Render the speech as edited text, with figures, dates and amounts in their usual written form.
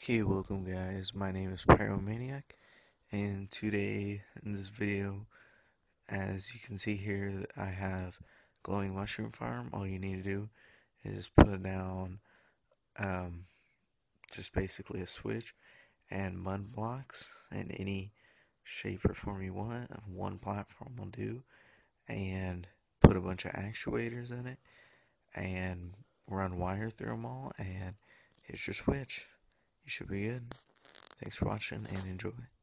Hey, welcome guys, my name is Pyromaniac, and today in this video, as you can see here, I have glowing mushroom farm. All you need to do is put down um, just basically a switch and mud blocks in any shape or form you want. One platform will do, and put a bunch of actuators in it, and run wire through them all, and here's your switch. You should be good. Thanks for watching and enjoy.